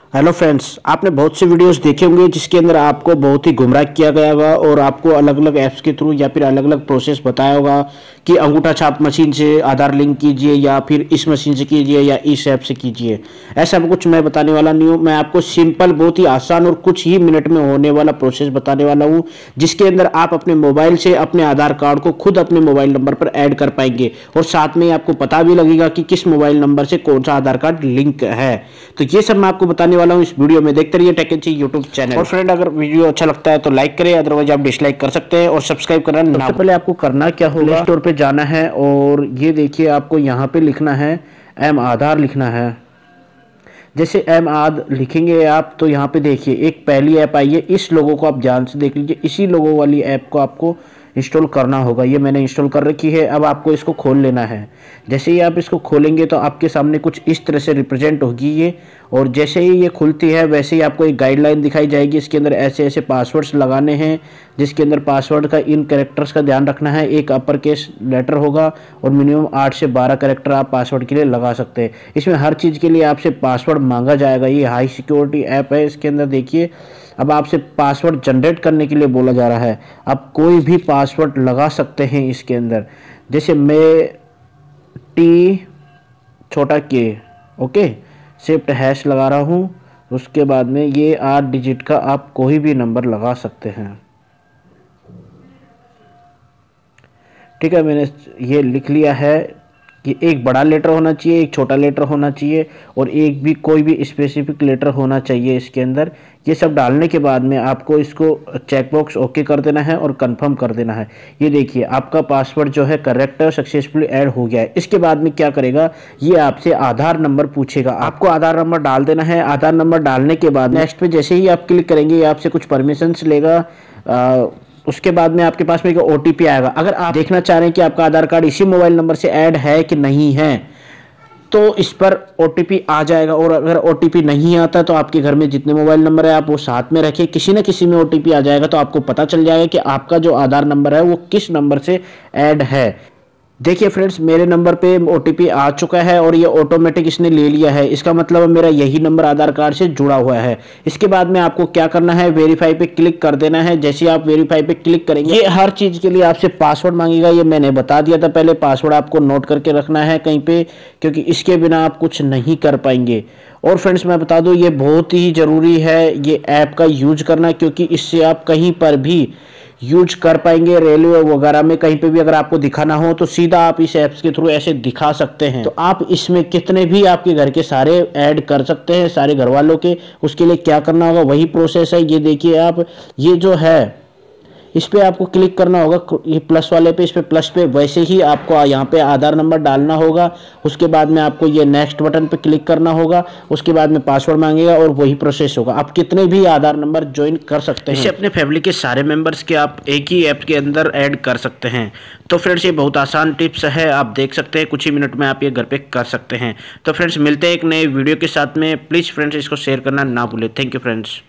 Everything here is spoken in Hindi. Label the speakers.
Speaker 1: हेलो फ्रेंड्स, आपने बहुत से वीडियोस देखे होंगे जिसके अंदर आपको बहुत ही गुमराह किया गया होगा और आपको अलग अलग ऐप्स के थ्रू या फिर अलग अलग प्रोसेस बताया होगा कि अंगूठा छाप मशीन से आधार लिंक कीजिए या फिर इस मशीन से कीजिए या इस ऐप से कीजिए। ऐसा कुछ मैं बताने वाला नहीं हूँ। मैं आपको सिंपल, बहुत ही आसान और कुछ ही मिनट में होने वाला प्रोसेस बताने वाला हूँ, जिसके अंदर आप अपने मोबाइल से अपने आधार कार्ड को खुद अपने मोबाइल नंबर पर ऐड कर पाएंगे और साथ में आपको पता भी लगेगा कि किस मोबाइल नंबर से कौन सा आधार कार्ड लिंक है। तो ये सब मैं आपको बताने वाला हूं इस वीडियो में। देखते रहिए टेक एंड ची यूट्यूब चैनल। और फ्रेंड, अगर वीडियो अच्छा लगता है तो लाइक करें, अदरवाइज आप डिसलाइक कर सकते हैं और सब्सक्राइब करना ना। सबसे पहले आपको करना क्या होगा, प्ले स्टोर पे जाना है और ये देखिए आपको यहाँ पे लिखना है एम आधार लिखना है। जैसे एम आद लिखेंगे आप तो यहाँ पे देखिए एक पहली ऐप आई है। इस लोगों को आप ध्यान से देख लीजिए, इसी लोगों वाली ऐप को आपको इंस्टॉल करना होगा। ये मैंने इंस्टॉल कर रखी है। अब आपको इसको खोल लेना है। जैसे ही आप इसको खोलेंगे तो आपके सामने कुछ इस तरह से रिप्रेजेंट होगी ये, और जैसे ही ये खुलती है वैसे ही आपको एक गाइडलाइन दिखाई जाएगी। इसके अंदर ऐसे ऐसे पासवर्ड्स लगाने हैं, जिसके अंदर पासवर्ड का इन कैरेक्टर्स का ध्यान रखना है। एक अपर केस लेटर होगा और मिनिमम 8 से 12 कैरेक्टर आप पासवर्ड के लिए लगा सकते हैं। इसमें हर चीज़ के लिए आपसे पासवर्ड मांगा जाएगा। ये हाई सिक्योरिटी ऐप है। इसके अंदर देखिए अब आपसे पासवर्ड जनरेट करने के लिए बोला जा रहा है। आप कोई भी पासवर्ड लगा सकते हैं इसके अंदर। जैसे मैं टी छोटा के ओके शिफ्ट हैश लगा रहा हूँ। उसके बाद में ये 8 डिजिट का आप कोई भी नंबर लगा सकते हैं। ठीक है, मैंने ये लिख लिया है कि एक बड़ा लेटर होना चाहिए, एक छोटा लेटर होना चाहिए और एक भी कोई भी स्पेसिफिक लेटर होना चाहिए इसके अंदर। ये सब डालने के बाद में आपको इसको चेकबॉक्स ओके कर देना है और कंफर्म कर देना है। ये देखिए आपका पासवर्ड जो है करेक्ट सक्सेसफुली ऐड हो गया है। इसके बाद में क्या करेगा, ये आपसे आधार नंबर पूछेगा। आपको आधार नंबर डाल देना है। आधार नंबर डालने के बाद नेक्स्ट पे जैसे ही आप क्लिक करेंगे ये आपसे कुछ परमिशंस लेगा। उसके बाद में आपके पास में एक ओटीपी आएगा। अगर आप देखना चाह रहे हैं कि आपका आधार कार्ड इसी मोबाइल नंबर से ऐड है कि नहीं है तो इस पर ओटीपी आ जाएगा। और अगर ओटीपी नहीं आता तो आपके घर में जितने मोबाइल नंबर है आप वो साथ में रखें, किसी न किसी में ओटीपी आ जाएगा तो आपको पता चल जाएगा कि आपका जो आधार नंबर है वो किस नंबर से ऐड है। देखिए फ्रेंड्स, मेरे नंबर पे ओटीपी आ चुका है और ये ऑटोमेटिक इसने ले लिया है। इसका मतलब मेरा यही नंबर आधार कार्ड से जुड़ा हुआ है। इसके बाद में आपको क्या करना है, वेरीफाई पे क्लिक कर देना है। जैसे आप वेरीफाई पे क्लिक करेंगे ये हर चीज़ के लिए आपसे पासवर्ड मांगेगा। ये मैंने बता दिया था पहले, पासवर्ड आपको नोट करके रखना है कहीं पे, क्योंकि इसके बिना आप कुछ नहीं कर पाएंगे। और फ्रेंड्स मैं बता दूं ये बहुत ही ज़रूरी है ये ऐप का यूज करना, क्योंकि इससे आप कहीं पर भी यूज कर पाएंगे। रेलवे वगैरह में कहीं पे भी अगर आपको दिखाना हो तो सीधा आप इस ऐप्स के थ्रू ऐसे दिखा सकते हैं। तो आप इसमें कितने भी आपके घर के सारे ऐड कर सकते हैं, सारे घर वालों के। उसके लिए क्या करना होगा वही प्रोसेस है। ये देखिए आप, ये जो है इस पे आपको क्लिक करना होगा, ये प्लस वाले पे, इस पे प्लस पे वैसे ही आपको यहाँ पे आधार नंबर डालना होगा। उसके बाद में आपको ये नेक्स्ट बटन पे क्लिक करना होगा। उसके बाद में पासवर्ड मांगेगा और वही प्रोसेस होगा। आप कितने भी आधार नंबर ज्वाइन कर सकते हैं। इससे अपने फैमिली के सारे मेंबर्स के आप एक ही ऐप के अंदर ऐड कर सकते हैं। तो फ्रेंड्स ये बहुत आसान टिप्स है, आप देख सकते हैं कुछ ही मिनट में आप ये घर पे कर सकते हैं। तो फ्रेंड्स मिलते हैं एक नए वीडियो के साथ में। प्लीज़ फ्रेंड्स इसको शेयर करना ना भूलें। Thank you friends.